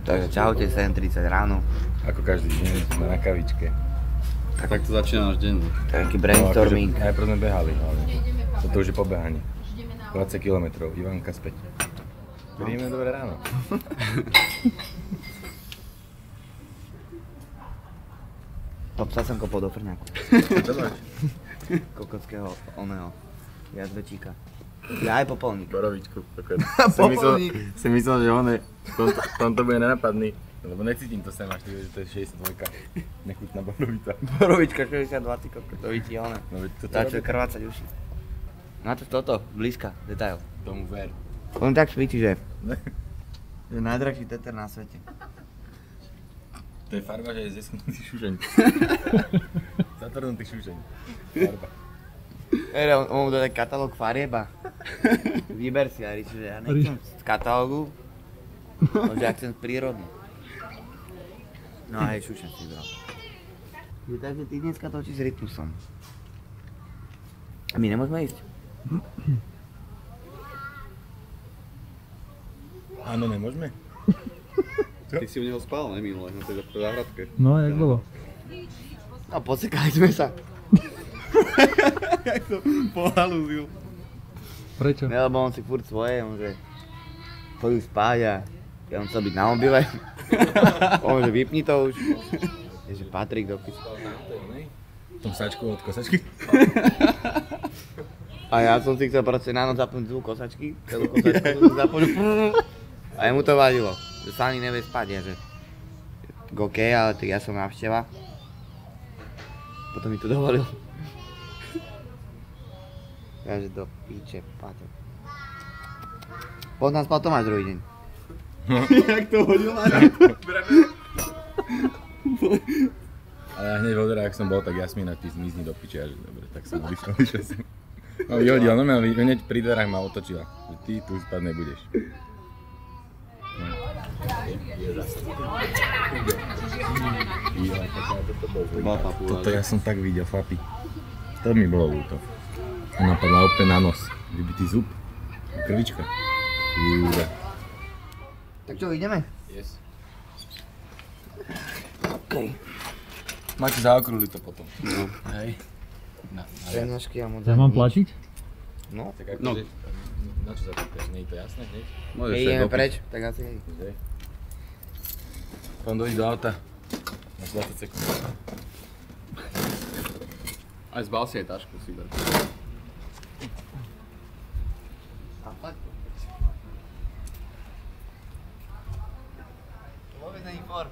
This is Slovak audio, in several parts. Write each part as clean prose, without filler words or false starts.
Takže čaute, 7:30 ráno. Ako každý deň, sme na kavičke. Tak to začína náš deň. Taký brainstorming. No, najprv sme behali, hlavne. Toto už je pobehanie. 20 km, Ivanka späť. Príjemné dobré ráno. Obsal som kopol do frňáku. Kokockého oného. Jazvečíka. Ja aj popolník. Borovičku. Popolník. Si myslel, že on je, v tomto bude nenapadný. Lebo necítim to sem až, že to je 62. Nechutná borovica. Borovička 62, kokos, to vidí one. No veď toto Začuje krvácať uši. Na to toto, blízka, detail. tomu ver. On tak svíti, že je najdrahší teter na svete. To je farba, že je zeschnutý šušeň. Zatvrdnutý šušeň. Farba. On mu dá katalóg farieb a vyber si a že ja nechcem z katalógu, že ja chcem prírodný. No a hej, šušeň si bral. Takže ty dneska točíš s Rytmusom. A my nemôžeme ísť? Áno, nemôžeme? Ty si u neho spal, ne minule, na tej záhradke. No, jak bolo? No, podsekali sme sa. Jak to pohalúzil. Prečo? Ne, lebo on si furt svoje, on že chodil spať a ja on chcel byť na mobile. On že vypni to už. Je, že Patrik do pisu. V tom sačku od kosačky? A ja som si chcel proste na noc zapnúť zvuk kosačky, celú kosačku zapnúť. A jemu to vadilo, že sa ani nevie spať, ja že okej, ale tak ja som návšteva. Potom mi to dovolil. Ja že do píče, Paťo. Potom spal Tomáš druhý deň. Jak to hodil na Ale ja hneď vodera, ak som bol, tak Jasmína, ty zmizni do piče, že dobre, tak som vyšiel som. No vyhodil, no hneď pri dverách ma otočila, že ty tu spať nebudeš. Toto ja som tak videl, chlapi. To mi bolo ľúto. Ona padla úplne na nos. Vybitý zub. Krvička. Júda. Tak čo, ideme? Yes. Okej. Máte zaokrúhli to potom. No. Hej. Na Trenožky a moc. Ja mám platiť? No. Tak No. akože, na čo sa pýtaš? Nie je to jasné hneď? Môžeš My sa ideme dopiť. preč, tak asi hej. Hej. Pán dojít do auta. Máš 20 sekúnd. Aj zbal si aj tašku, si ber. A fakt? Vôbec není for.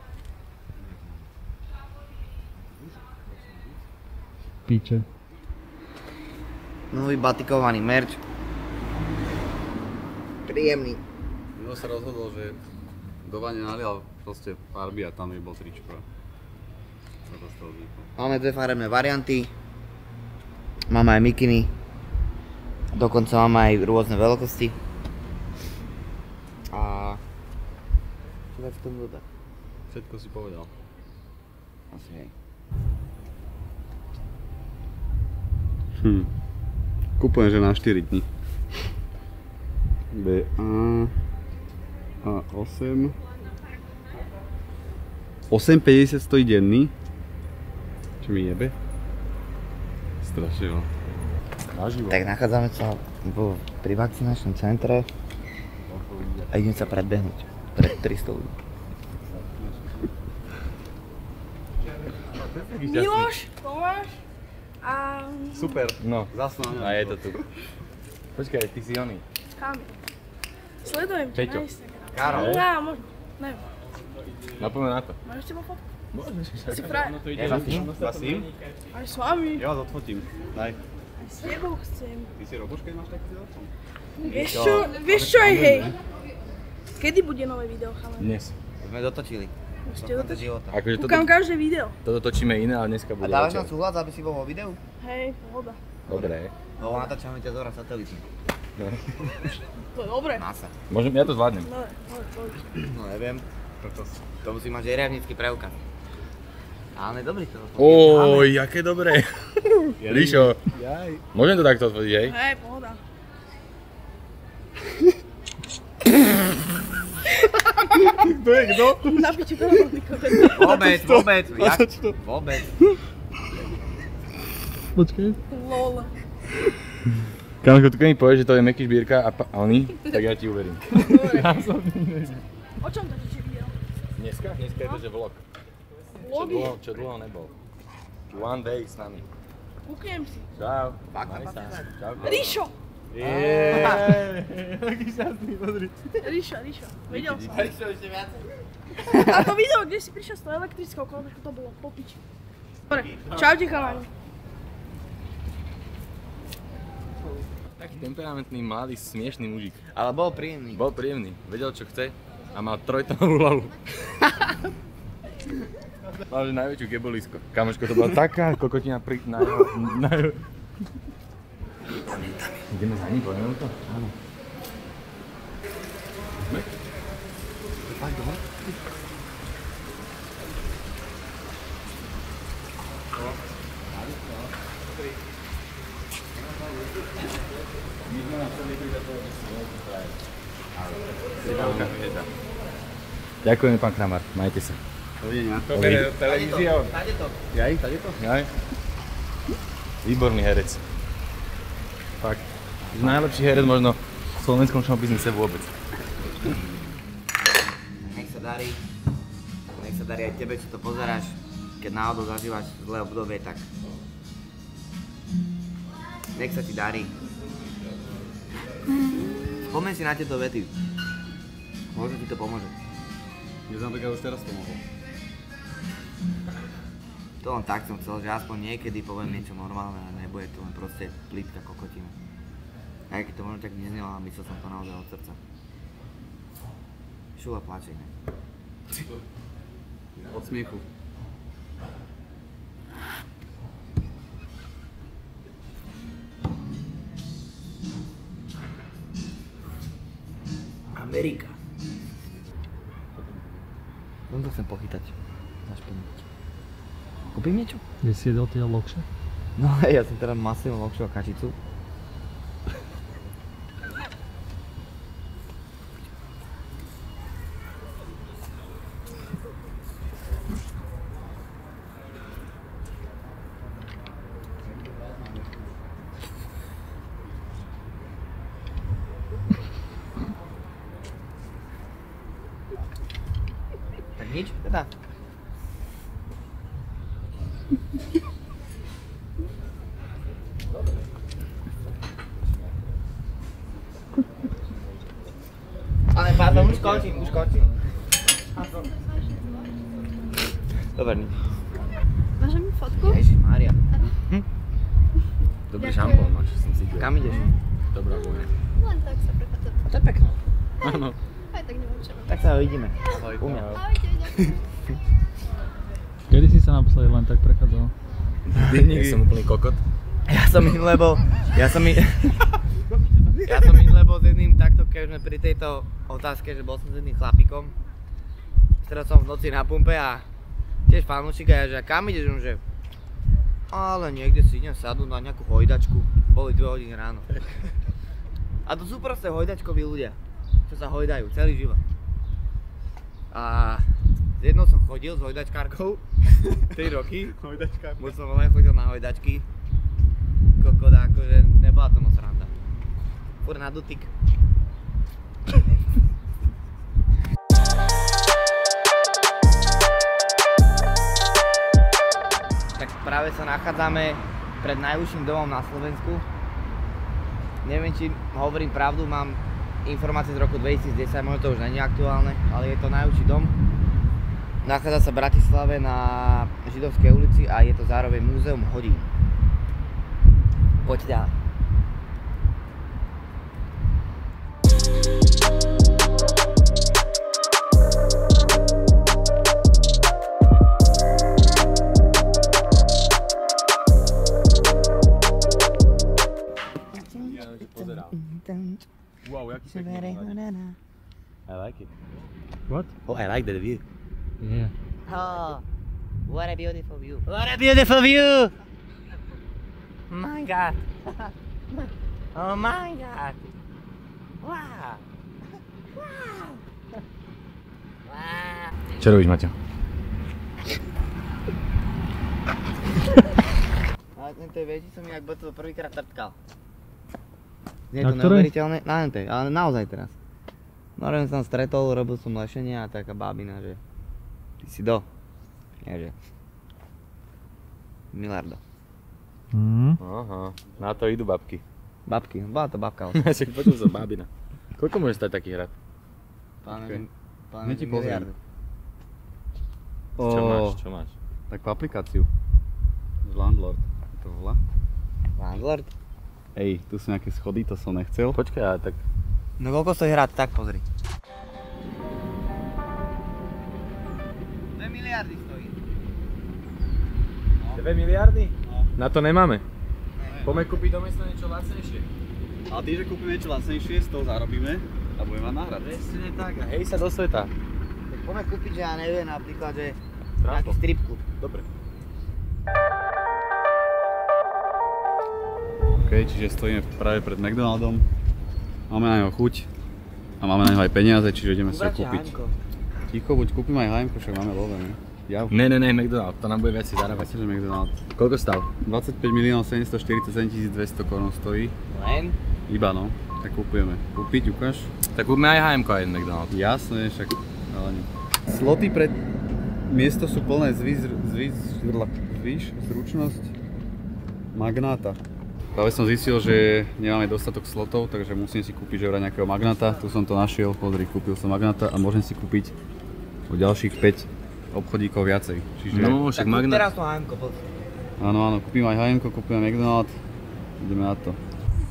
Píče. Nový batikovaný merch. Príjemný. Milo sa rozhodol, že do vane nalial proste farby a tam nebol tričko. Sa to z toho vzniklo. Máme dve farebné varianty. Máme aj mikiny. Dokonca máme aj rôzne veľkosti. A... čo viac k tomu dodať? Všetko si povedal. Asi hej. Kúpujem, že na 4 dní. A 8. 8,50 stojí denný. Čo mi jebe? Strašne veľa. Naživo. Tak nachádzame sa pri vakcinačnom centre a idem sa predbehnúť pred 300 ľudí. Miloš, Tomáš a Super. No. Zas na ňom. A je to tu. Počkaj, ty si oný. Kamil. Sledujem ťa Peťo. na Instagram. Karol. Ja, možno. Neviem. Napomeň na to. Máš s tebou fotku? Môžeš. Si frajer. Je Vasím? Vasím? Aj s vami. Ja vás odfotím. Daj. Aj s tebou chcem. Ty si robíš, keď máš taký telefón? Vieš čo aj hej. Kedy bude nové video, chalani? Dnes. Sme dotočili. Ste Do dotočili? života. Akože Kúkam každé video. toto točíme iné, ale dneska A bude dávaš nám večer. súhlas, aby si bol vo videu? Hej, pohoda. Dobre. Lebo natáčame ťa zora satelitný. To je dobré. NASA. Môžem, ja to zvládnem. Dobre, poď. No neviem. To musí mať riadnický preukaz. Ale dobrý to. Oj, aké dobré. Ríšo, môžem to takto odfodiť, hej? Hej, pohoda. To To je kto? Na piči to hlavný kontent. Vôbec. Vôbec. Počkaj. Lol. Kamoško, tu keď mi povieš, že to je Meky Šbírka a oni, tak ja ti uverím. O čom to ti video? Dneska je to, že vlog. Vlogy? Čo dlho nebol. One day s nami. Kúknem si. Čau. Maj sa. Čau. Ríšo! Taký šťastný, pozri. Ríšo. Vedel som. Ríšo ešte viac. A to video, kde si prišiel s tou elektrickou kolbežkou, to bolo po piči. Dobre, čaute chalani. Taký temperamentný, mladý, smiešný mužik. Ale bol príjemný. Bol príjemný, vedel čo chce a mal trojtónovú hlavu. Mal že najväčšiu gebolisko. Kamoško, to bola taká kokotina na jeho... Ideme za ním, povieme mu to? Áno. Sme? Fakt doma? Ďakujeme, pán Kramar, majte sa. Dovidenia. Televízia. Tade to. Jaj. Výborný herec. Fakt. Najlepší herec možno v slovenskom showbiznise vôbec. Nech sa darí. Nech sa darí aj tebe, čo to pozeráš. Keď náhodou zažívaš zlé obdobie, tak nech sa ti darí. Spomeň si na tieto vety. Možno ti to pomôže. Mne napríklad už teraz pomohol. To len tak som chcel, že aspoň niekedy poviem niečo normálne a nebude to len proste plitka kokotina. Aj keď to možno tak neznelo, ale myslel som to naozaj od srdca. Šula plače, ne? Od smiechu. Amerika. Len to chcem pochytať. Kúpim niečo? Kde si jedol tie lokše? No ja som teraz masnil lokšu a kačicu. Tak nič, teda. Ale pardon, už končím. Dobre, nič. Máš mi fotku? Ježišmária. Dobrý Ďakujem. šampón máš, som si Kam ideš? Dobrá vôňa. Len tak sa prechádzam. A to je pekné. Áno. Aj tak neviem čo. Tak sa uvidíme. U mňa. Ahojte, ďakujem. Kedy si sa naposledy len tak prechádzal? Ja som úplný kokot. Ja som minule bol s jedným takto, keď sme pri tejto otázke, že bol som s jedným chlapikom. Teraz som v noci na pumpe a tiež fanúšik a ja, že a kam ideš? On že ale niekde si idem sadnúť na nejakú hojdačku. Boli 2 hodiny ráno. A to sú proste hojdačkoví ľudia, čo sa hojdajú celý život. A s jednou som chodil s hojdačkárkou 3 roky. Buď som len chodil na hojdačky. Kokoda, akože nebola to moc sranda. Furt na dotyk. Tak práve sa nachádzame pred najúžším domom na Slovensku. Neviem, či hovorím pravdu, mám informácie z roku 2010, možno to už nie je aktuálne, ale je to najúžší dom. Nachádza sa v Bratislave na Židovskej ulici a je to zároveň múzeum hodín. Poď ďalej. Wow, jaký pekný pohľad. I like it. What? Oh, I like that view. Yeah. Oh, what a beautiful view. What a beautiful view! My God. Oh my God. Wow. Wow. Wow. Čo robíš, Maťo? Ale tej väži som inak to prvýkrát trtkal. Nie je Na to ktorej? neuveriteľné, ale naozaj teraz. No som sa stretol, robil som lešenie a taká bábina, že ty si do. Nie, že Milardo. Aha, na to idú babky. Babky, bola to babka. Však počul som bábina. Koľko môže stať taký hrad? Páne, Hneď ti pozriem. Čo máš? Takú aplikáciu. Landlord. To volá. Landlord? Hej, tu sú nejaké schody, to som nechcel. Počkaj, ale tak... No koľko stojí hrad, tak pozri. 2 miliardy stojí. 2 miliardy? Na to nemáme. Poďme kúpiť do mesta niečo lacnejšie. A ty, že kúpime niečo lacnejšie, z toho zarobíme a budeme mať náhrad. Presne tak. Hej sa do sveta. Tak poďme kúpiť, že ja neviem, napríklad, že Trápo. nejaký strip klub. Dobre. OK, čiže stojíme práve pred McDonaldom. Máme na neho chuť a máme na neho aj peniaze, čiže ideme si ho kúpiť. Ticho, buď kúpim aj hajmko, však máme love, ne? Ja už. Ne, McDonald, to nám bude viac zarábať. Že McDonald. Koľko stal? 25 747 200 korún stojí. Len? Iba no, tak kúpujeme. Kúpiť, ukáž? Tak kúpme aj HM-ko a jeden McDonald. Jasné, však ale nie. Sloty pred miesto sú plné zručnosť magnáta. Práve som zistil, že nemáme dostatok slotov, takže musím si kúpiť že nejakého magnáta. Tu som to našiel, pozri, kúpil som magnáta a môžem si kúpiť o ďalších 5 obchodíkov viacej. Čiže... No, Tak však kúp Magna... teraz to HM-ko, poď. Áno, kúpim aj H&M-ko, kúpim aj McDonald. Ideme na to.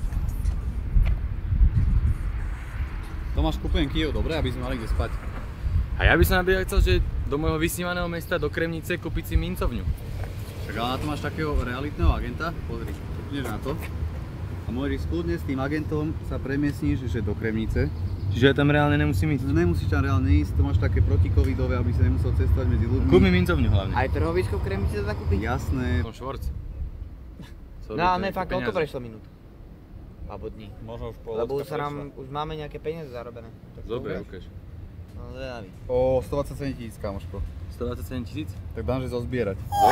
Tomáš, kúpujem Kyjev, dobre, aby sme mali kde spať. A ja by som napríklad chcel, že do môjho vysnívaného mesta, do Kremnice, kúpiť si mincovňu. Však ale na to máš takého realitného agenta, pozri, kúpneš na to. A môžeš kľudne s tým agentom sa premiesniš, že do Kremnice. Čiže ja tam reálne nemusím ísť. Nemusíš tam reálne ísť, to máš také protikovidové, aby si nemusel cestovať medzi ľuďmi. Kúp mi mincovňu hlavne. Aj trhovisko v Kremnici sa dá kúpiť? Jasné. Som Švorc. No ne, fakt, koľko prešlo minút? Alebo dní? Možno už Lebo už máme nejaké peniaze zarobené. Dobre, ukáž. No zvedavý. O 127 000, kamoško. 127 000? Tak dám, že zozbierať.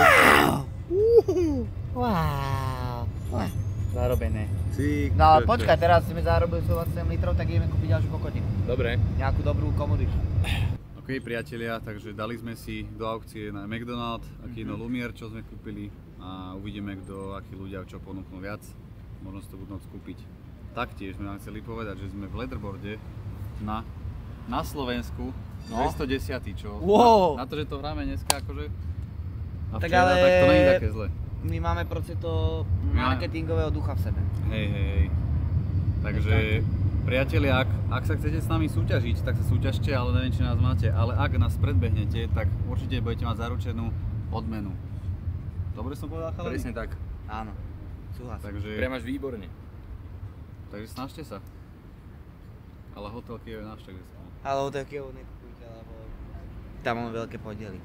Wow. Zarobené. Si, No ale počkaj, teraz sme zarobili 127 litrov, tak ideme kúpiť ďalšiu kokotinu. Dobre. Nejakú dobrú komoditu. OK, priatelia, takže dali sme si do aukcie na McDonald a kino Lumière, čo sme kúpili a uvidíme, akí ľudia čo ponúknú viac. Možno si to budú môcť kúpiť. Taktiež sme vám chceli povedať, že sme v leaderboarde na Slovensku 210, čo Wow. na to, že to hráme dneska akože a Tak včera, ale- tak to nie je také zle. My máme proste to marketingového ducha v sebe. Hej. Takže priatelia, ak sa chcete s nami súťažiť, tak sa súťažte, ale neviem, či nás máte. Ale ak nás predbehnete, tak určite budete mať zaručenú odmenu. Dobre som povedal, chalani? Presne tak. Áno, súhlas. Takže Priam až výborne. snažte sa. Ale hotel Kyjev je náš, takže sa. Ale od takého nekupujte, lebo tam máme veľké podiely.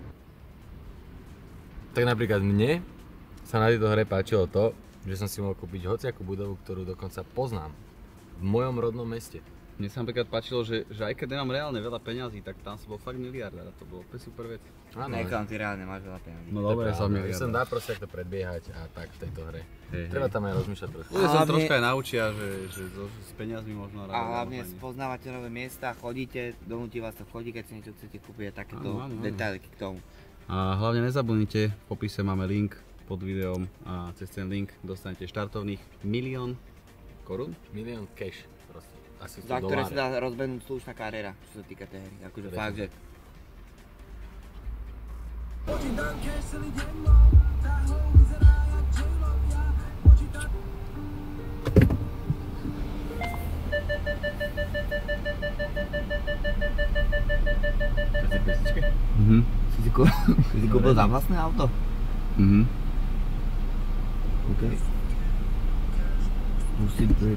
Tak napríklad mne sa na tejto hre páčilo to, že som si mohol kúpiť hociakú budovu, ktorú dokonca poznám v mojom rodnom meste. Mne sa napríklad páčilo, že aj keď nemám reálne veľa peňazí, tak tam som bol fakt miliardár a to bolo úplne super vec. Áno, Neklam, ty reálne máš veľa peniazí. No to je dobre, pravda. som Som miliardár. dá proste to predbiehať a tak v tejto hre. Hej, Treba tam aj rozmýšľať trošku. Ľudia sa Hlavne- troška aj naučia, že s peniazmi možno A hlavne spoznávate nové miesta, chodíte, donúti vás to vchodí, keď si niečo chcete kúpiť a takéto Áno. detaily k tomu. A hlavne nezabudnite, v popise máme link pod videom a cez ten link dostanete štartovných 1 000 000 korún. Milión cash proste. Asi Za $100. ktoré sa dá rozbehnúť slušná kariéra, čo sa týka tej hry. Akože Presne. fakt, že si kúpil za vlastné auto? OK. Musím byť.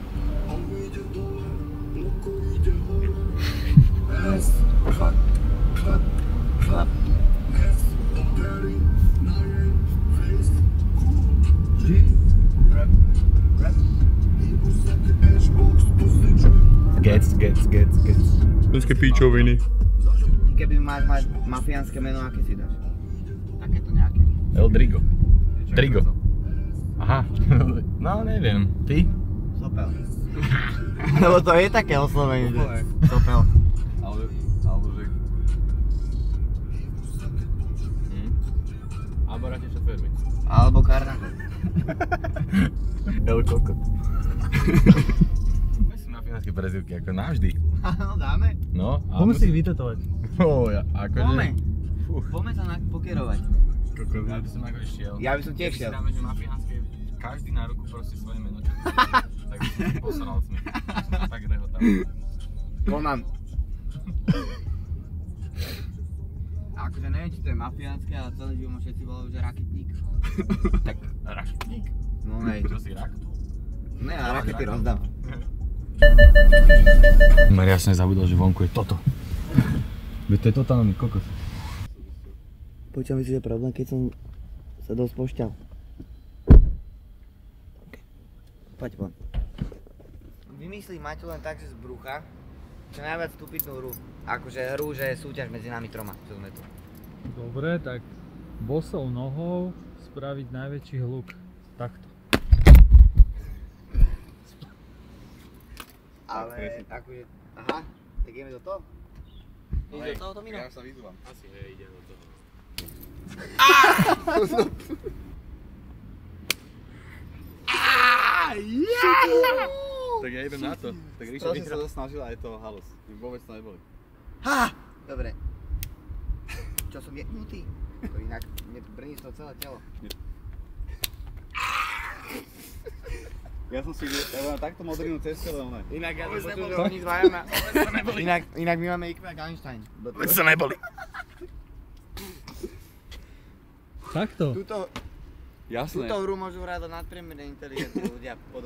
Gets. Všetky píčoviny. keby máš mať mafiánske meno, aké si dáš? Takéto nejaké. El Drigo. Drigo. Aha. No neviem. Ty? Sopel. Lebo to je také oslovenie, že? Sopel. Alebo že... Alebo radšej šoférmi. Alebo Karnako. El Kokot. Sú mafiánske prezývky ako navždy. Áno, dáme. No, Poďme si ich vytetovať. Akože... Poďme. Poďme sa pokerovať. Ja by som akože šiel. Ja by som tiež šiel. Keď si dáme, že mafiánske, každý na ruku proste svoje meno. Tak by som posoral smie. Som tak rehotal. Konám. Akože neviem, či to je mafiánske, ale celý život ma všetci volajú, že raketník. Tak raketník? No hej. Čo si rak? Ne, a rakety rozdávam. Maria som nezabudol, že vonku je toto. Veď to je totálny kokos. Počujem, myslíš, že je problém, keď som sa dosť pošťal. Poď von. Vymyslí Maťo len tak, že z brucha, čo najviac stupidnú hru. Akože hru, že je súťaž medzi nami troma, čo sme tu. Dobre, tak bosou nohou spraviť najväčší hluk. Takto. Ale akože, aha, tak ideme do toho? Ideš do toho, Tomino? Ja sa vyzúvam. Asi ide do toho. Tak ja idem na to. Tak Ríša by sa to snažil aj toho halus. Vôbec to neboli. Ha! Dobre. Čo som jebnutý? To inak mne brní z toho celé telo. Ja som si ja takto modrinu cez celé ono. Inak ja som počul, že oni dvaja Inak my máme IQ jak Einstein. Veď sa neboli. Takto. Túto Jasné. hru môžu hrať nadpriemerne inteligentní ľudia pod